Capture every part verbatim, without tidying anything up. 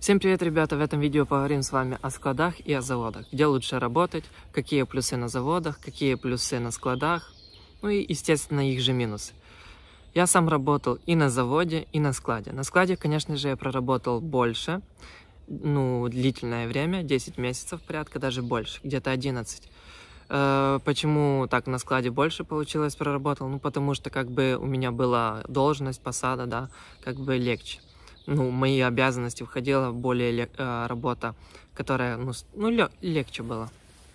Всем привет, ребята! В этом видео поговорим с вами о складах и о заводах. Где лучше работать, какие плюсы на заводах, какие плюсы на складах, ну и, естественно, их же минусы. Я сам работал и на заводе, и на складе. На складе, конечно же, я проработал больше, ну, длительное время, десять месяцев порядка, даже больше, где-то одиннадцать. Почему так на складе больше получилось проработал? Ну, потому что как бы у меня была должность, посада, да, как бы легче. Ну, мои обязанности входила более э, работа, которая, ну, ну лег легче была.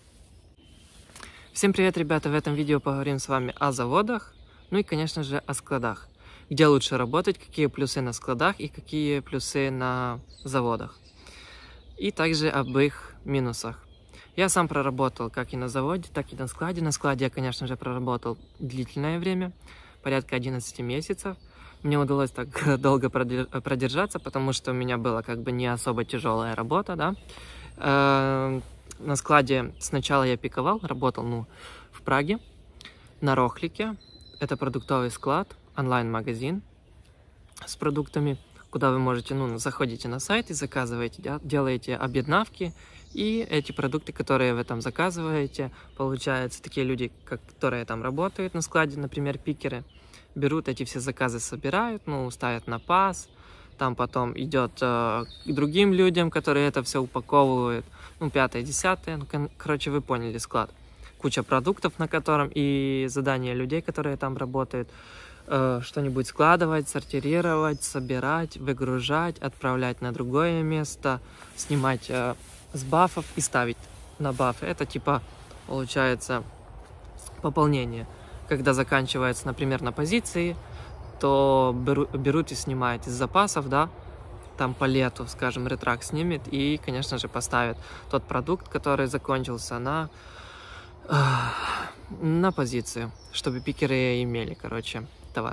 Всем привет, ребята! В этом видео поговорим с вами о заводах, ну и, конечно же, о складах. Где лучше работать, какие плюсы на складах и какие плюсы на заводах. И также об их минусах. Я сам проработал как и на заводе, так и на складе. На складе я, конечно же, проработал длительное время, порядка одиннадцати месяцев. Мне удалось так долго продержаться, потому что у меня была как бы не особо тяжелая работа, да. Э, на складе сначала я пиковал, работал, ну, в Праге, на Рохлике. Это продуктовый склад, онлайн-магазин с продуктами, куда вы можете, ну, заходите на сайт и заказываете, делаете объеднавки, и эти продукты, которые вы там заказываете, получается, такие люди, которые там работают на складе, например, пикеры, берут эти все заказы, собирают, ну, ставят на пас, там потом идет э, к другим людям, которые это все упаковывают, ну, пятое, десятое, ну, кон короче, вы поняли, склад. Куча продуктов, на котором, и задания людей, которые там работают, э, что-нибудь складывать, сортировать, собирать, выгружать, отправлять на другое место, снимать э, с бафов и ставить на бафы. Это типа, получается, пополнение. Когда заканчивается, например, на позиции, то беру, берут и снимают из запасов, да, там по лету, скажем, ретрак снимет и, конечно же, поставит тот продукт, который закончился, на, э, на позицию, чтобы пикеры имели, короче, товар.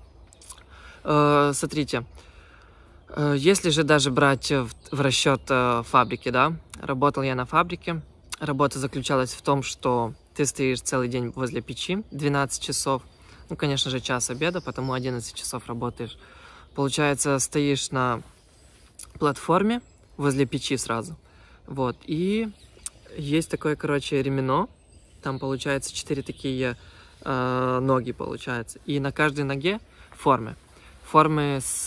Э, смотрите, э, если же даже брать в, в расчет э, фабрики, да, работал я на фабрике, работа заключалась в том, что ты стоишь целый день возле печи, двенадцать часов, ну, конечно же, час обеда, потому одиннадцать часов работаешь. Получается, стоишь на платформе возле печи сразу, вот, и есть такое, короче, ремено, там, получается, четыре такие э, ноги, получается, и на каждой ноге формы, формы с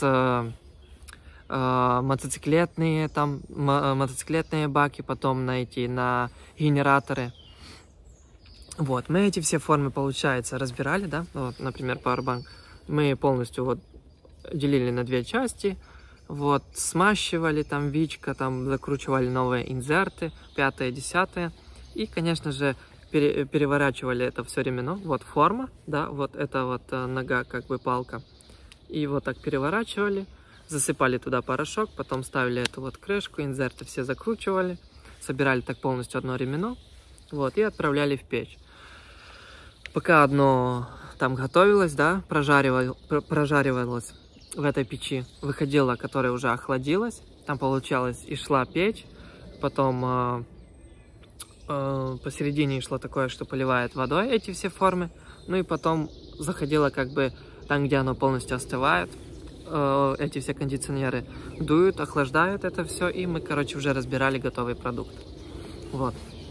э, мотоциклетные, там, мотоциклетные баки, потом на эти, на генераторы. Вот, мы эти все формы, получается, разбирали, да, вот, например, Powerbank, мы полностью вот делили на две части, вот, смащивали там вичка, там закручивали новые инсерты, пятое, десятое, и, конечно же, пере, переворачивали это все ремено, вот форма, да, вот это вот нога, как бы палка, и вот так переворачивали, засыпали туда порошок, потом ставили эту вот крышку, инсерты все закручивали, собирали так полностью одно ремено, вот, и отправляли в печь. Пока одно там готовилось, да, прожаривалось, прожаривалось в этой печи, выходила, которая уже охладилась, там получалось и шла печь, потом э, э, посередине шло такое, что поливает водой эти все формы, ну и потом заходила как бы там, где оно полностью остывает, э, эти все кондиционеры дуют, охлаждают это все, и мы, короче, уже разбирали готовый продукт. Вот.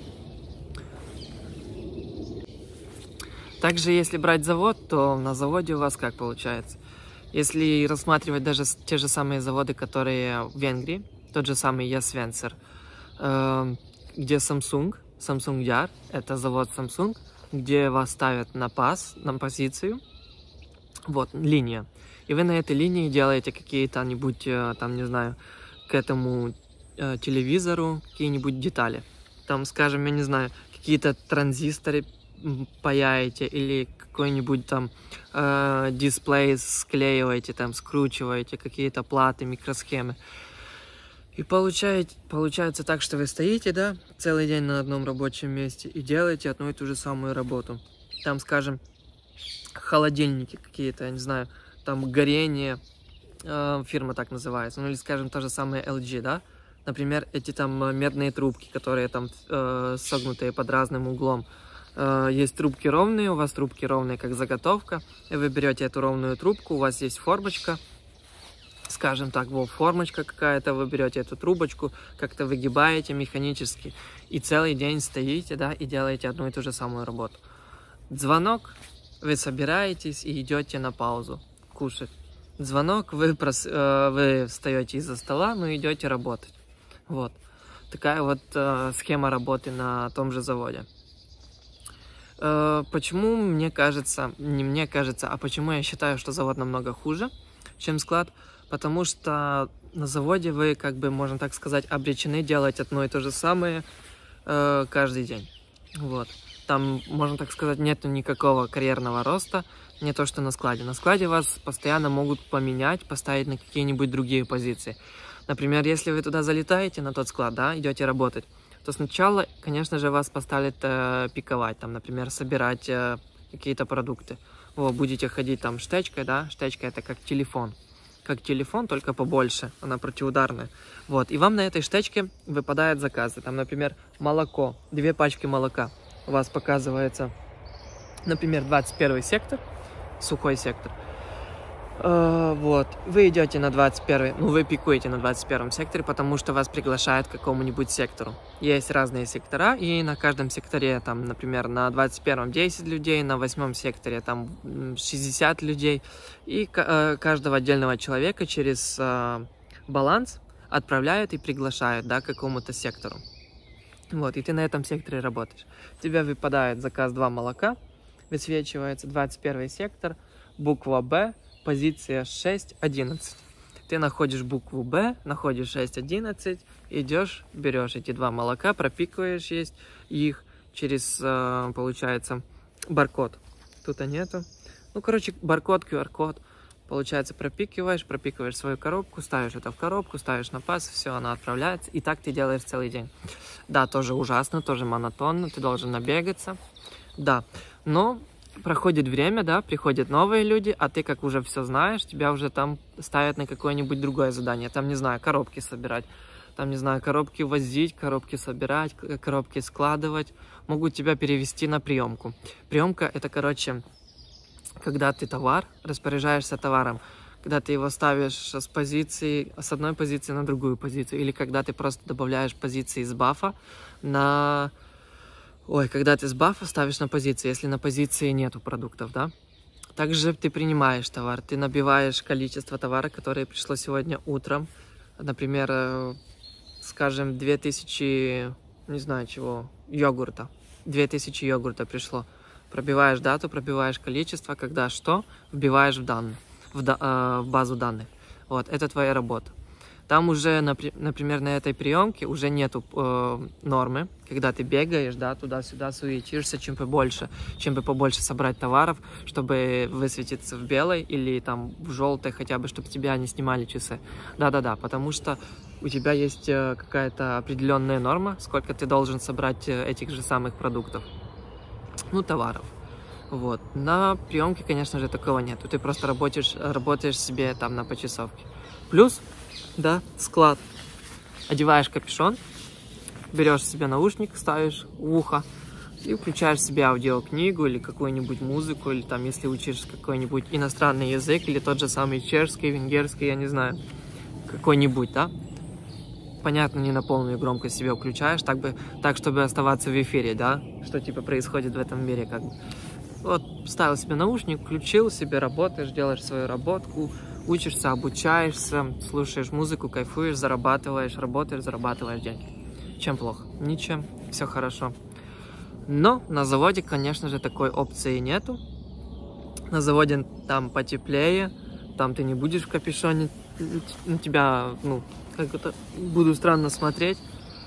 Также, если брать завод, то на заводе у вас как получается? Если рассматривать даже те же самые заводы, которые в Венгрии, тот же самый Ясвенцер, э, где Samsung, Samsung Yar, это завод Samsung, где вас ставят на пас, на позицию, вот, линия. И вы на этой линии делаете какие-то-нибудь, там, не знаю, к этому э, телевизору, какие-нибудь детали. Там, скажем, я не знаю, какие-то транзисторы паяете или какой-нибудь там э, дисплей склеиваете, там скручиваете, какие-то платы, микросхемы. И получаете, получается так, что вы стоите, да, целый день на одном рабочем месте и делаете одну и ту же самую работу. Там, скажем, холодильники какие-то, я не знаю, там горение, э, фирма так называется, ну или, скажем, то же самое эл джи, да. Например, эти там медные трубки, которые там э, согнутые под разным углом. Есть трубки ровные, у вас трубки ровные, как заготовка, и вы берете эту ровную трубку, у вас есть формочка скажем так, вот формочка какая-то, вы берете эту трубочку, как-то выгибаете механически, и целый день стоите, да, и делаете одну и ту же самую работу. Звонок, вы собираетесь и идете на паузу кушать. Звонок, вы, прос... вы встаете из-за стола, но идете работать. Вот. Такая вот э, схема работы на том же заводе. Э, почему мне кажется, не мне кажется, а почему я считаю, что завод намного хуже, чем склад? Потому что на заводе вы, как бы, можно так сказать, обречены делать одно и то же самое э, каждый день. Вот. Там, можно так сказать, нету никакого карьерного роста, не то что на складе. На складе вас постоянно могут поменять, поставить на какие-нибудь другие позиции. Например, если вы туда залетаете, на тот склад, да, идете работать, то сначала, конечно же, вас поставят э, пиковать, там, например, собирать э, какие-то продукты. Вы будете ходить там штечкой, да, штечка это как телефон. Как телефон, только побольше, она противоударная. Вот, и вам на этой штечке выпадают заказы. Там, например, молоко, две пачки молока. У вас показывается, например, двадцать первый сектор, сухой сектор. Э, вот, вы идете на двадцать первый, ну, вы пикуете на двадцать первом секторе, потому что вас приглашают к какому-нибудь сектору. Есть разные сектора, и на каждом секторе, там, например, на двадцать первом десять людей, на восьмом секторе там шестьдесят людей, и э, каждого отдельного человека через э, баланс отправляют и приглашают, да, к какому-то сектору. Вот, и ты на этом секторе работаешь. У тебя выпадает заказ два молока, высвечивается двадцать первый сектор, буква Б, позиция шесть одиннадцать. Ты находишь букву Б, находишь шесть одиннадцать, идешь, берешь эти два молока, пропикиваешь есть их через, получается, баркод. Тут-то нету. Ну, короче, баркод, ку ар код. Получается, пропикиваешь, пропикиваешь свою коробку, ставишь это в коробку, ставишь на паз, все, она отправляется. И так ты делаешь целый день. Да, тоже ужасно, тоже монотонно, ты должен набегаться. Да, но проходит время, да, приходят новые люди, а ты как уже все знаешь, тебя уже там ставят на какое-нибудь другое задание. Там, не знаю, коробки собирать, там, не знаю, коробки возить, коробки собирать, коробки складывать. Могут тебя перевести на приемку. Приемка это, короче, когда ты товар, распоряжаешься товаром, когда ты его ставишь с позиции, с одной позиции на другую позицию, или когда ты просто добавляешь позиции с бафа на... Ой, когда ты с бафа ставишь на позиции, если на позиции нету продуктов, да? Также ты принимаешь товар, ты набиваешь количество товара, которое пришло сегодня утром. Например, скажем, две тысячи, не знаю чего, йогурта. две тысячи йогурта пришло. Пробиваешь дату, пробиваешь количество, когда что, вбиваешь в данные, в, да, э, в базу данных. Вот, это твоя работа. Там уже, например, на этой приемке уже нету э, нормы, когда ты бегаешь, да, туда-сюда суетишься, чем побольше, чем бы побольше собрать товаров, чтобы высветиться в белой или там в желтой хотя бы, чтобы тебя не снимали часы. Да-да-да, потому что у тебя есть э, какая-то определенная норма, сколько ты должен собрать э, этих же самых продуктов, ну, товаров. Вот. На приемке, конечно же, такого нету. Ты просто работаешь, работаешь себе там на почасовке. Плюс, да, склад. Одеваешь капюшон, берешь себе наушник, ставишь в ухо и включаешь себе аудиокнигу или какую-нибудь музыку, или там, если учишь какой-нибудь иностранный язык, или тот же самый чешский, венгерский, я не знаю, какой-нибудь, да. Понятно, не на полную громкость себе включаешь, так, бы, так, чтобы оставаться в эфире, да, что типа происходит в этом мире, как бы. Вот, ставил себе наушник, включил себе, работаешь, делаешь свою работку, учишься, обучаешься, слушаешь музыку, кайфуешь, зарабатываешь, работаешь, зарабатываешь деньги. Чем плохо? Ничем, все хорошо. Но на заводе, конечно же, такой опции нету. На заводе там потеплее, там ты не будешь в капюшоне, на тебя, ну, как это, буду странно смотреть.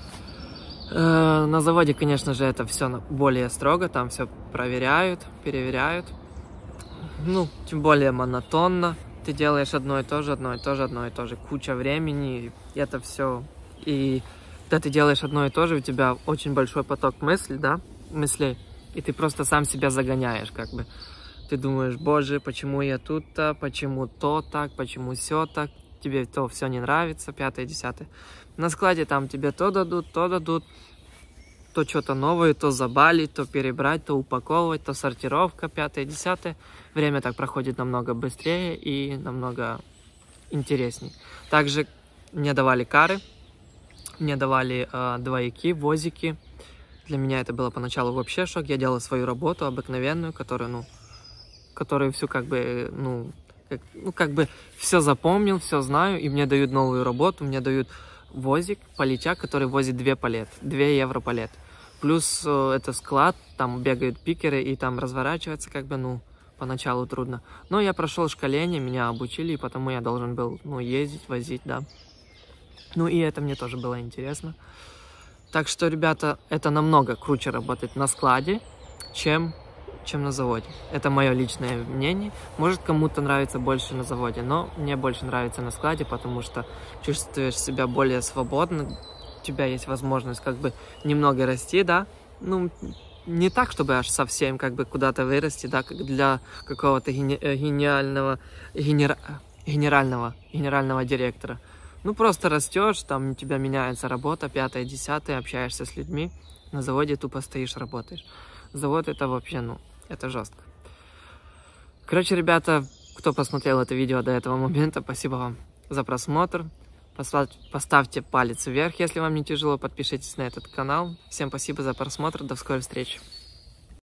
Э, на заводе, конечно же, это все более строго, там все проверяют, переверяют. Ну, тем более монотонно. Ты делаешь одно и то же, одно и то же, одно и то же. Куча времени, и это все. И когда ты делаешь одно и то же, у тебя очень большой поток мыслей, да, мыслей, и ты просто сам себя загоняешь, как бы. Ты думаешь, боже, почему я тут-то, почему то так, почему сё так, тебе то все не нравится, пятое, десятое. На складе там тебе то дадут, то дадут, то что-то новое, то забалить, то перебрать, то упаковывать, то сортировка, пятое, десятое. Время так проходит намного быстрее и намного интересней. Также мне давали кары, мне давали э, двойки, возики. Для меня это было поначалу вообще шок. Я делал свою работу обыкновенную, которую, ну, которую всю как бы, ну, как, ну, как бы все запомнил, все знаю, и мне дают новую работу, мне дают возик, палетяк, который возит две палет, две евро палет. Плюс э, это склад, там бегают пикеры, и там разворачиваться как бы, ну, поначалу трудно. Но я прошел школение, меня обучили, и потому я должен был, ну, ездить, возить, да. Ну, и это мне тоже было интересно. Так что, ребята, это намного круче работать на складе, чем, чем на заводе. Это мое личное мнение. Может, кому-то нравится больше на заводе, но мне больше нравится на складе, потому что чувствуешь себя более свободно, у тебя есть возможность как бы немного расти, да, ну, не так, чтобы аж совсем как бы куда-то вырасти, да, как для какого-то гени гениального, генера генерального, генерального директора. Ну, просто растешь, там у тебя меняется работа, пятое, десятое, общаешься с людьми. На заводе тупо стоишь, работаешь. Завод это вообще, ну, это жестко. Короче, ребята, кто посмотрел это видео до этого момента, спасибо вам за просмотр. Поставьте, поставьте палец вверх, если вам не тяжело, подпишитесь на этот канал. Всем спасибо за просмотр, до скорой встречи.